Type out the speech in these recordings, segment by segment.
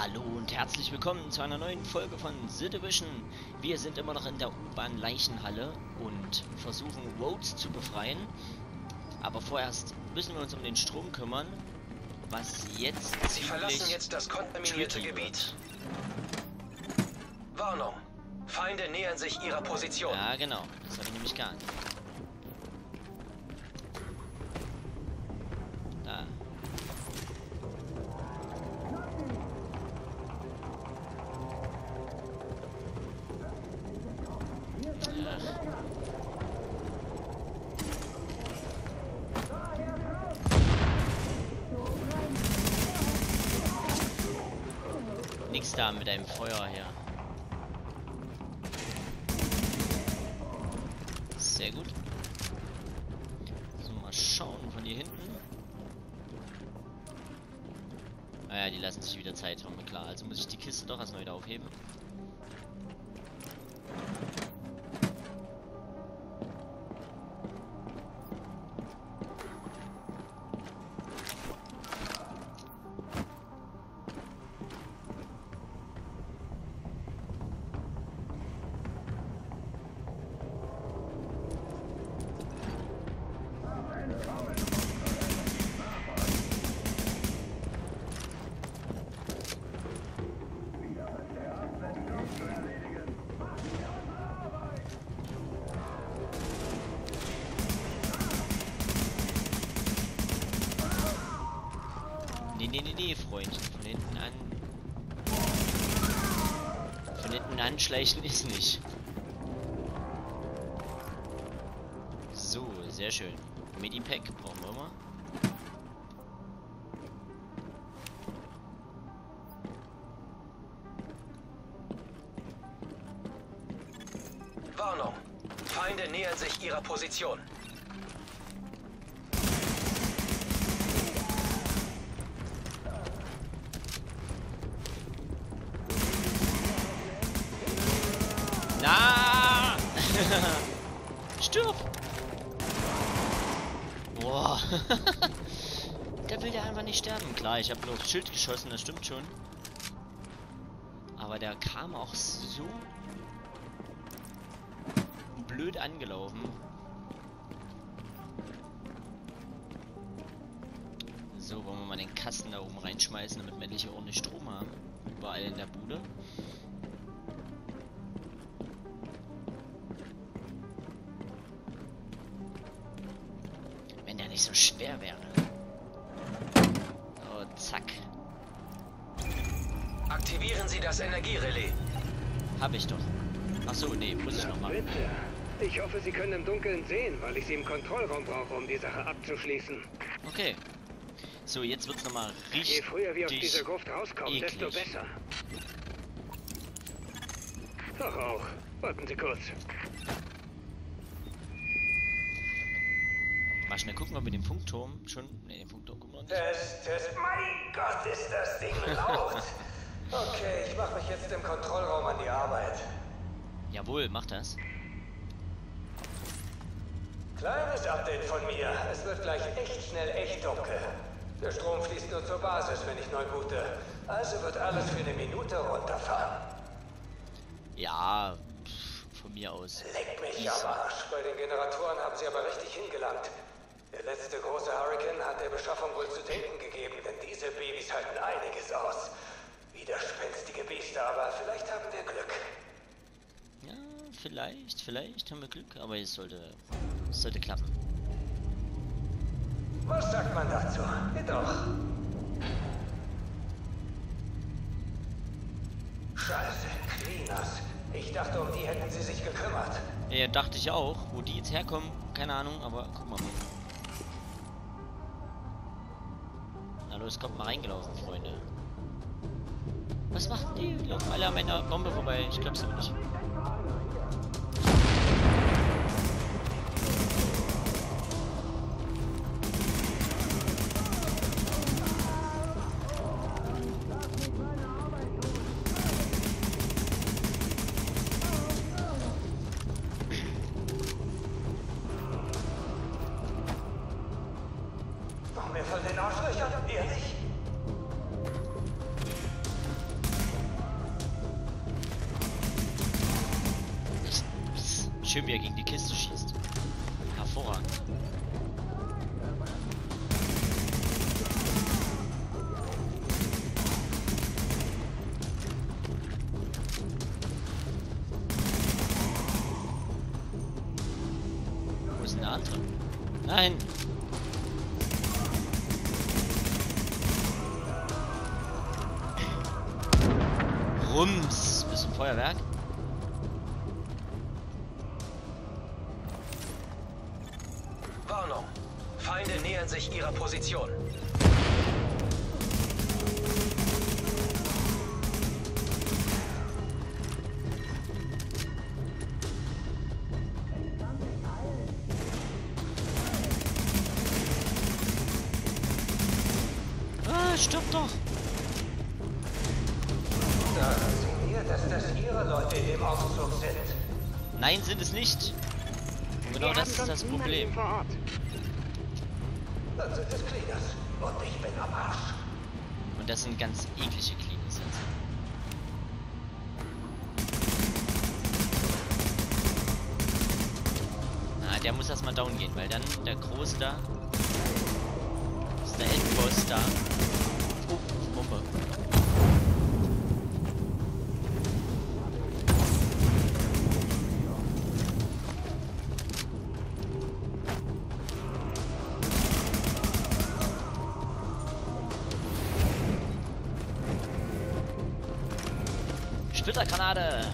Hallo und herzlich willkommen zu einer neuen Folge von The Division. Wir sind immer noch in der U-Bahn-Leichenhalle und versuchen Rhodes zu befreien. Aber vorerst müssen wir uns um den Strom kümmern, was jetzt Sie verlassen jetzt das kontaminierte Gebiet. Warnung. Feinde nähern sich ihrer Position. Ja, genau. Das habe ich nämlich geahnt. Da. Nix da mit einem Feuer hier. Sehr gut. So, mal schauen von hier hinten. Naja, die lassen sich wieder Zeit haben, klar. Also muss ich die Kiste doch erstmal wieder aufheben. Nee, Freundchen. Von hinten an. Von hinten anschleichen ist nicht. So, sehr schön. Medipack brauchen wir immer. Warnung. Feinde nähern sich ihrer Position. Na! Stirb! Boah. Der will ja einfach nicht sterben. Klar, ich habe nur aufs Schild geschossen, das stimmt schon. Aber der kam auch so blöd angelaufen. So, wollen wir mal den Kasten da oben reinschmeißen, damit wir endlich ordentlich Strom haben. Überall in der Bude. Wenn der nicht so schwer wäre. Oh, zack. Aktivieren Sie das Energierelais. Hab ich doch. Achso, nee, muss ich noch machen. Bitte. Ich hoffe, Sie können im Dunkeln sehen, weil ich Sie im Kontrollraum brauche, um die Sache abzuschließen. Okay. So, jetzt wird's nochmal richtig. Je früher wir aus dieser Gruft rauskommen, eklig. desto besser. Doch auch. Warten Sie kurz. Mal schnell gucken, ob wir den Funkturm schon. Ne, den Funkturm gucken wir noch nicht. Test. Mein Gott, ist das Ding laut. Okay, ich mache mich jetzt im Kontrollraum an die Arbeit. Jawohl, mach das. Kleines Update von mir. Es wird gleich echt schnell echt dunkel. Der Strom fließt nur zur Basis, wenn ich neu boote. Also wird alles für eine Minute runterfahren. Ja, von mir aus. Leck mich am Arsch. Bei den Generatoren haben sie aber richtig hingelangt. Der letzte große Hurricane hat der Beschaffung wohl zu denken gegeben, denn diese Babys halten einiges aus. Widerspenstige Biester, aber vielleicht haben wir Glück. Ja, vielleicht haben wir Glück, aber es sollte klappen. Was sagt man dazu? Geht doch. Scheiße, Cleaners. Ich dachte, um die hätten sie sich gekümmert. Ja, dachte ich auch. Wo die jetzt herkommen, keine Ahnung, aber guck mal. Na los, kommt mal reingelaufen, Freunde. Was macht die? Die laufen alle an meiner Bombe vorbei. Ich glaub's aber nicht. Noch mehr von den Arschlöchern? Ehrlich? schön, wie er gegen die Kiste schießt. Hervorragend. Wo ist denn der andere? Nein! Rums! Bis zum Feuerwerk. Warnung. Feinde nähern sich ihrer Position. Ah, stirb doch! Sagen Sie mir, dass das Ihre Leute im Aufzug sind. Nein, sind es nicht. Und genau das ist das Problem. Vor Ort. Dann sind es Cleaners. Und ich bin am Arsch. Und das sind ganz eklige Cleaners. Na, der muss erstmal down gehen, weil dann der Große da ist der Endboss da. Oh, Bombe. Splittergranate!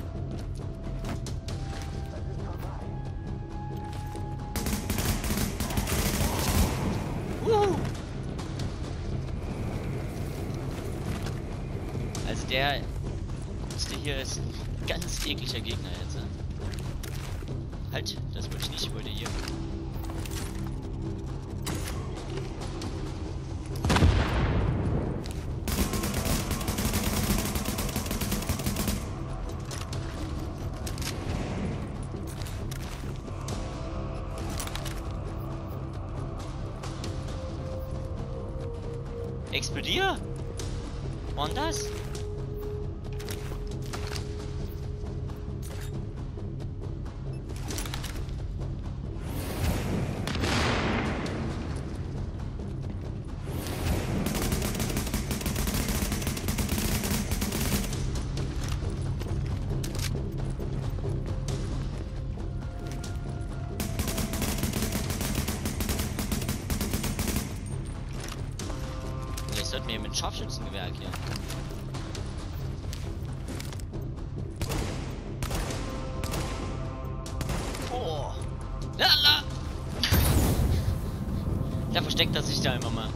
Also der hier ist ein ganz ekliger Gegner jetzt. Ne? Halt, das wollte ich nicht, ich wollte hier. Explodier! Und das? Sollten wir mit Scharfschützengewehr hier. Oh. Lala. Da versteckt er sich da immer mal.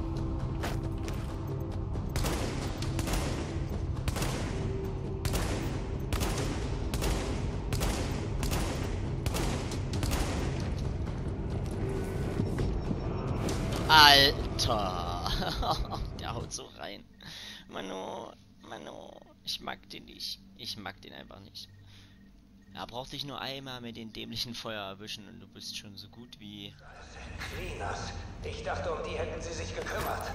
Alter. Der haut so rein. Manu, ich mag den nicht. Ich mag den einfach nicht. Er braucht dich nur einmal mit den dämlichen Feuer erwischen und du bist schon so gut wie... Cleaners. Ich dachte, um die hätten sie sich gekümmert.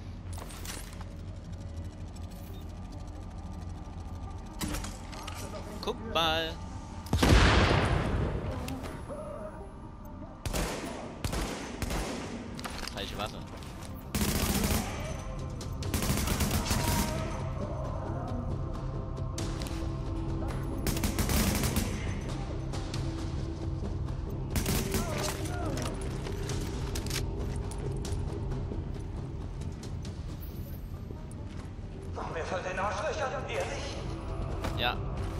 Guck mal. Falsche Waffe. Noch mehr von den Arschlöchern? Ehrlich? Ja.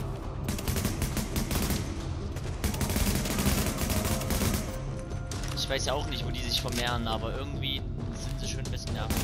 Ich weiß ja auch nicht, wo die sich vermehren, aber irgendwie sind sie schon ein bisschen nervig.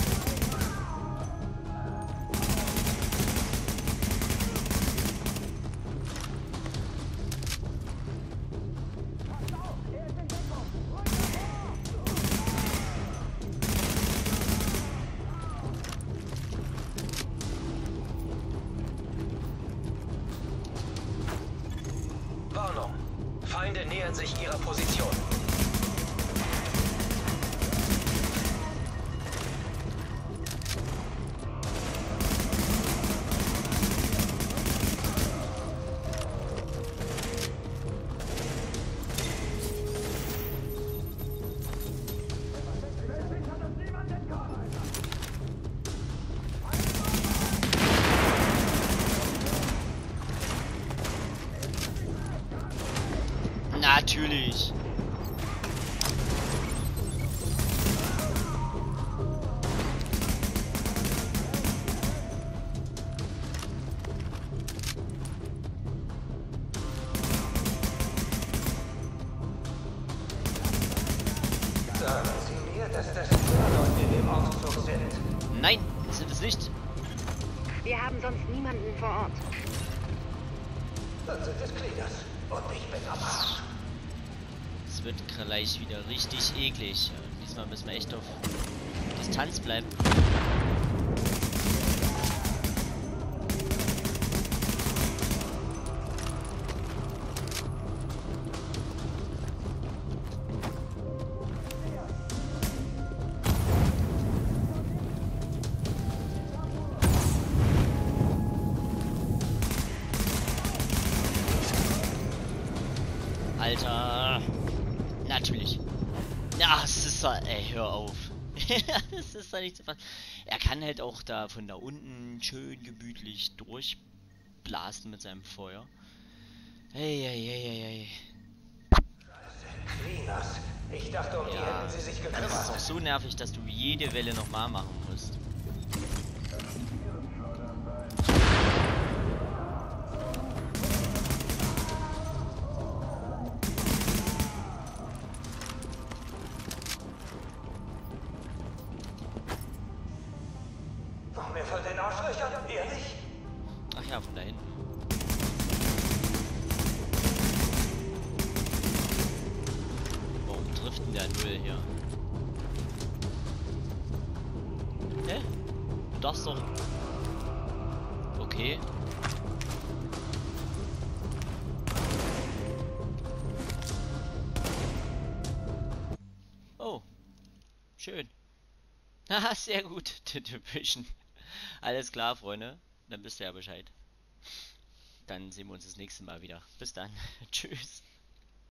Warnung. Feinde nähern sich ihrer Position. Natürlich. Sagen Sie mir, dass das Leute in dem Aufzug sind. Nein, sind es nicht. Wir haben sonst niemanden vor Ort. Dann sind es Cleaners. Und ich bin am Arsch. Es wird gleich wieder richtig eklig. Diesmal müssen wir echt auf Distanz bleiben. Alter. Natürlich. Ja, es ist halt, ey, hör auf. Das ist doch nicht zu fassen. Er kann halt auch da von da unten schön gemütlich durchblasen mit seinem Feuer. Hey, hey, hey, hey, hey. Cleaners. Ich dachte, um die hätten sie sich gekümmert. Das ist doch so nervig, dass du jede Welle nochmal machen musst. Noch mehr von den Arschlöchern? Ehrlich? Ach ja, von da hinten. Warum trifft denn der Null hier? Hä? Du darfst doch... Okay. Oh. Schön. Haha, sehr gut, The Division. Alles klar, Freunde. Dann wisst ihr ja Bescheid. Dann sehen wir uns das nächste Mal wieder. Bis dann. Tschüss.